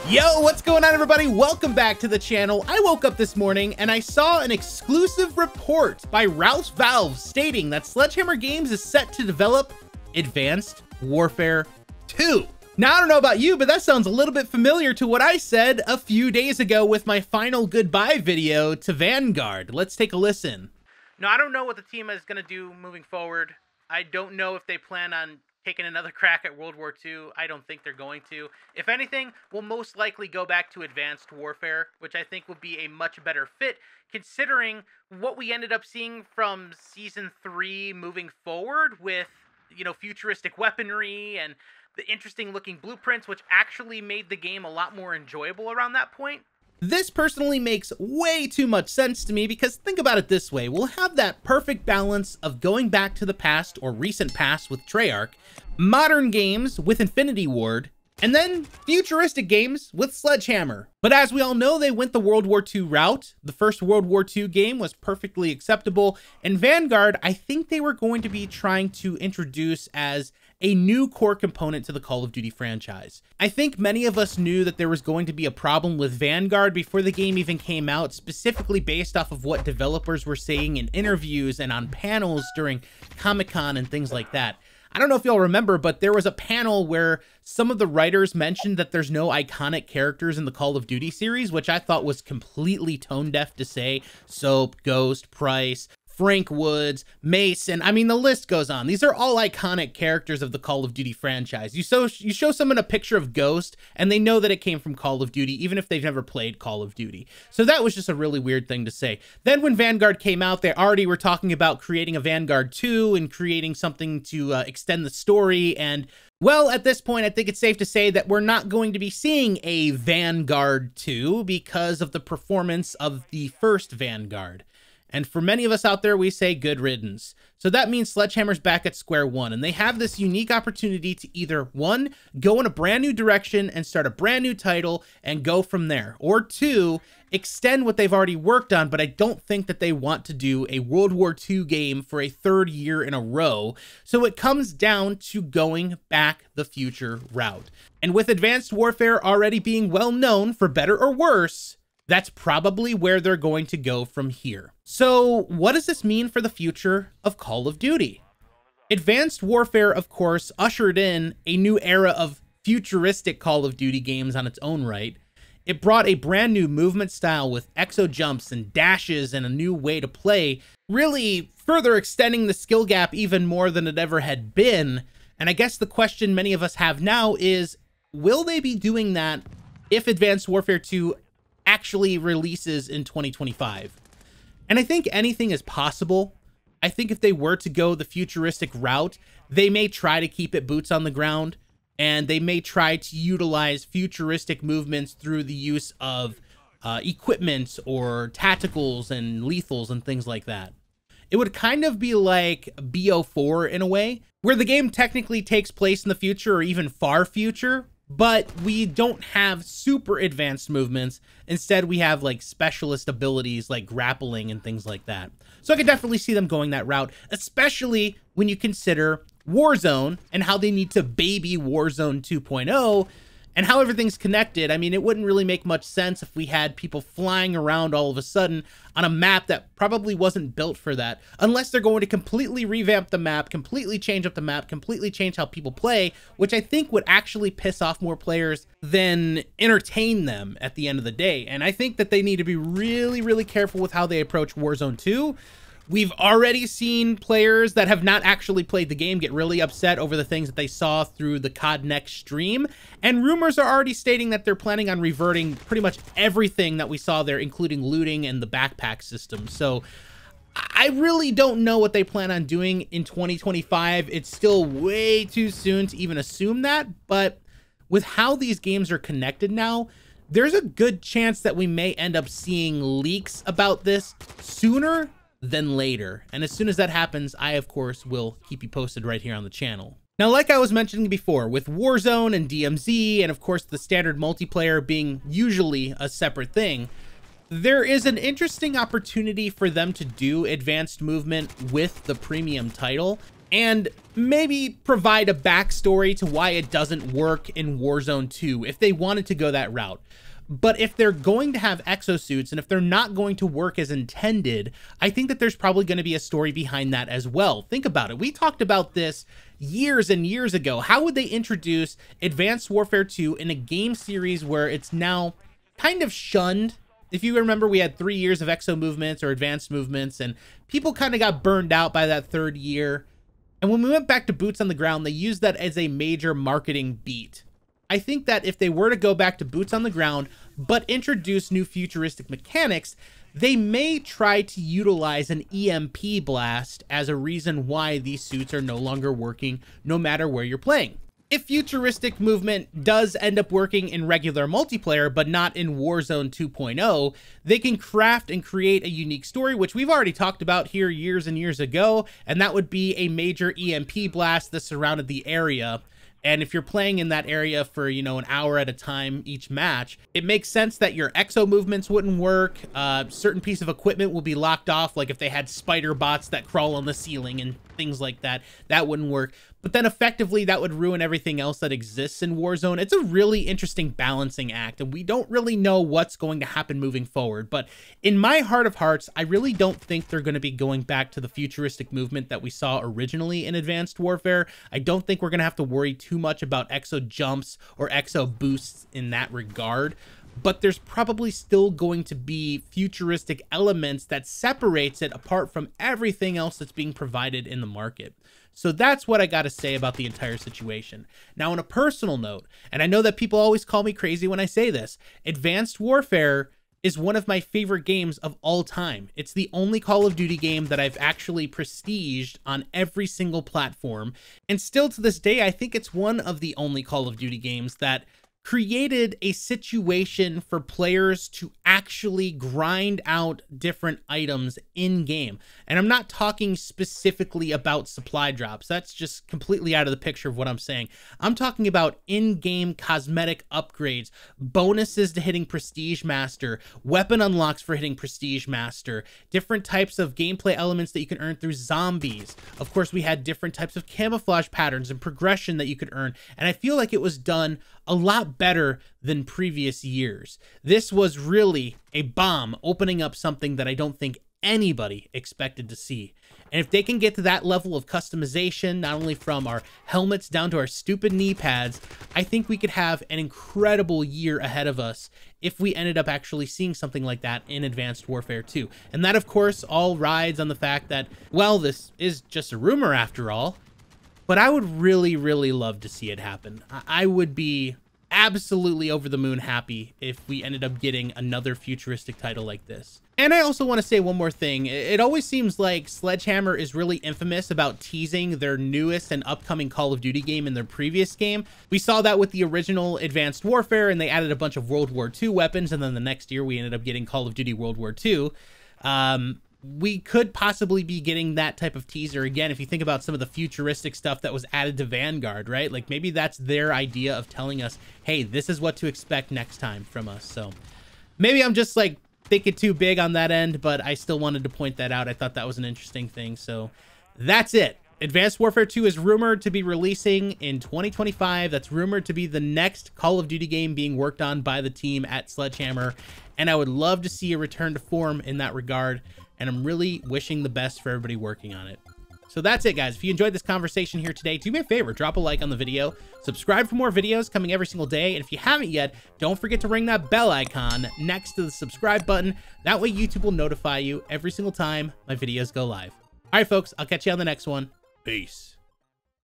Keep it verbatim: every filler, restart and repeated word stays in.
Yo, what's going on, everybody? Welcome back to the channel. I woke up this morning and I saw an exclusive report by RalphsValve stating that Sledgehammer Games is set to develop Advanced Warfare two. Now, I don't know about you, but that sounds a little bit familiar to what I said a few days ago with my final goodbye video to Vanguard. Let's take a listen. No, I don't know what the team is going to do moving forward. I don't know if they plan on taking another crack at World War Two. I don't think they're going to. If anything, we'll most likely go back to Advanced Warfare, which I think would be a much better fit, considering what we ended up seeing from Season three moving forward with, you know, futuristic weaponry and the interesting looking blueprints, which actually made the game a lot more enjoyable around that point. This personally makes way too much sense to me because think about it this way. We'll have that perfect balance of going back to the past or recent past with Treyarch, modern games with Infinity Ward, and then futuristic games with Sledgehammer. But as we all know, they went the World War Two route. The first World War Two game was perfectly acceptable, and Vanguard, I think they were going to be trying to introduce as a new core component to the Call of Duty franchise. I think many of us knew that there was going to be a problem with Vanguard before the game even came out, specifically based off of what developers were saying in interviews and on panels during Comic-Con and things like that. I don't know if y'all remember, but there was a panel where some of the writers mentioned that there's no iconic characters in the Call of Duty series, which I thought was completely tone deaf to say. Soap, Ghost, Price, Frank Woods, Mason. I mean, the list goes on. These are all iconic characters of the Call of Duty franchise. You show, you show someone a picture of Ghost, and they know that it came from Call of Duty, even if they've never played Call of Duty. So that was just a really weird thing to say. Then when Vanguard came out, they already were talking about creating a Vanguard two and creating something to uh, extend the story. And, well, at this point, I think it's safe to say that we're not going to be seeing a Vanguard two because of the performance of the first Vanguard. And for many of us out there, we say good riddance. So that means Sledgehammer's back at square one, and they have this unique opportunity to either, one, go in a brand new direction and start a brand new title and go from there, or two, extend what they've already worked on, but I don't think that they want to do a World War Two game for a third year in a row. So it comes down to going back the future route. And with Advanced Warfare already being well known for better or worse, that's probably where they're going to go from here. So what does this mean for the future of Call of Duty? Advanced Warfare, of course, ushered in a new era of futuristic Call of Duty games on its own right. It brought a brand new movement style with exo jumps and dashes and a new way to play, really further extending the skill gap even more than it ever had been. And I guess the question many of us have now is, will they be doing that if Advanced Warfare two actually releases in twenty twenty-five? And I think anything is possible. I think if they were to go the futuristic route, they may try to keep it boots on the ground, and they may try to utilize futuristic movements through the use of uh, equipment or tacticals and lethals and things like that. It would kind of be like B O four in a way, where the game technically takes place in the future or even far future, but we don't have super advanced movements. Instead, we have like specialist abilities like grappling and things like that. So I could definitely see them going that route, especially when you consider Warzone and how they need to baby Warzone two point oh and how everything's connected. I mean, it wouldn't really make much sense if we had people flying around all of a sudden on a map that probably wasn't built for that, unless they're going to completely revamp the map, completely change up the map, completely change how people play, which I think would actually piss off more players than entertain them at the end of the day. And I think that they need to be really, really careful with how they approach Warzone two. We've already seen players that have not actually played the game get really upset over the things that they saw through the C O D Next stream, and rumors are already stating that they're planning on reverting pretty much everything that we saw there, including looting and the backpack system. So I really don't know what they plan on doing in twenty twenty-five. It's still way too soon to even assume that, but with how these games are connected now, there's a good chance that we may end up seeing leaks about this sooner than later. And as soon as that happens, I, of course, will keep you posted right here on the channel. Now, like I was mentioning before, with Warzone and D M Z, and of course the standard multiplayer being usually a separate thing, there is an interesting opportunity for them to do advanced movement with the premium title. and maybe provide a backstory to why it doesn't work in Warzone two if they wanted to go that route. But if they're going to have exosuits and if they're not going to work as intended, I think that there's probably going to be a story behind that as well. Think about it. We talked about this years and years ago. How would they introduce Advanced Warfare two in a game series where it's now kind of shunned? If you remember, we had three years of exo movements or advanced movements, and people kind of got burned out by that third year. And when we went back to boots on the ground, they used that as a major marketing beat. I think that if they were to go back to boots on the ground, but introduce new futuristic mechanics, they may try to utilize an E M P blast as a reason why these suits are no longer working, no matter where you're playing. If futuristic movement does end up working in regular multiplayer, but not in Warzone two point oh, they can craft and create a unique story, which we've already talked about here years and years ago, and that would be a major E M P blast that surrounded the area. And if you're playing in that area for, you know, an hour at a time each match, it makes sense that your exo movements wouldn't work. Uh, certain piece of equipment will be locked off, like if they had spider bots that crawl on the ceiling and things like that, that wouldn't work. But then effectively that would ruin everything else that exists in Warzone. It's a really interesting balancing act, and we don't really know what's going to happen moving forward. But in my heart of hearts, I really don't think they're going to be going back to the futuristic movement that we saw originally in Advanced Warfare. I don't think we're going to have to worry too much about exo jumps or exo boosts in that regard. But there's probably still going to be futuristic elements that separates it apart from everything else that's being provided in the market. So that's what I got to say about the entire situation. Now, on a personal note, and I know that people always call me crazy when I say this, Advanced Warfare is one of my favorite games of all time. It's the only Call of Duty game that I've actually prestiged on every single platform. And still to this day, I think it's one of the only Call of Duty games that created a situation for players to actually grind out different items in game. And I'm not talking specifically about supply drops. That's just completely out of the picture of what I'm saying. I'm talking about in-game cosmetic upgrades, bonuses to hitting Prestige Master, weapon unlocks for hitting Prestige Master, different types of gameplay elements that you can earn through zombies. Of course, we had different types of camouflage patterns and progression that you could earn. And I feel like it was done a lot better than previous years. This was really a bomb, opening up something that I don't think anybody expected to see. And if they can get to that level of customization, not only from our helmets down to our stupid knee pads, I think we could have an incredible year ahead of us if we ended up actually seeing something like that in Advanced Warfare two. And that, of course, all rides on the fact that, well, this is just a rumor after all, but I would really, really love to see it happen. I would be absolutely over the moon happy if we ended up getting another futuristic title like this. And I also want to say one more thing. It always seems like Sledgehammer is really infamous about teasing their newest and upcoming Call of Duty game in their previous game. We saw that with the original Advanced Warfare, and they added a bunch of World War Two weapons, and then the next year we ended up getting Call of Duty World War Two. Um, we could possibly be getting that type of teaser again if you think about some of the futuristic stuff that was added to Vanguard, right? Like maybe that's their idea of telling us, hey, this is what to expect next time from us. So maybe I'm just like thinking too big on that end, but I still wanted to point that out. I thought that was an interesting thing. So that's it. Advanced Warfare two is rumored to be releasing in twenty twenty-five. That's rumored to be the next Call of Duty game being worked on by the team at Sledgehammer. And I would love to see a return to form in that regard. And I'm really wishing the best for everybody working on it. So that's it, guys. If you enjoyed this conversation here today, do me a favor, drop a like on the video, subscribe for more videos coming every single day. And if you haven't yet, don't forget to ring that bell icon next to the subscribe button. That way YouTube will notify you every single time my videos go live. All right, folks, I'll catch you on the next one. Peace.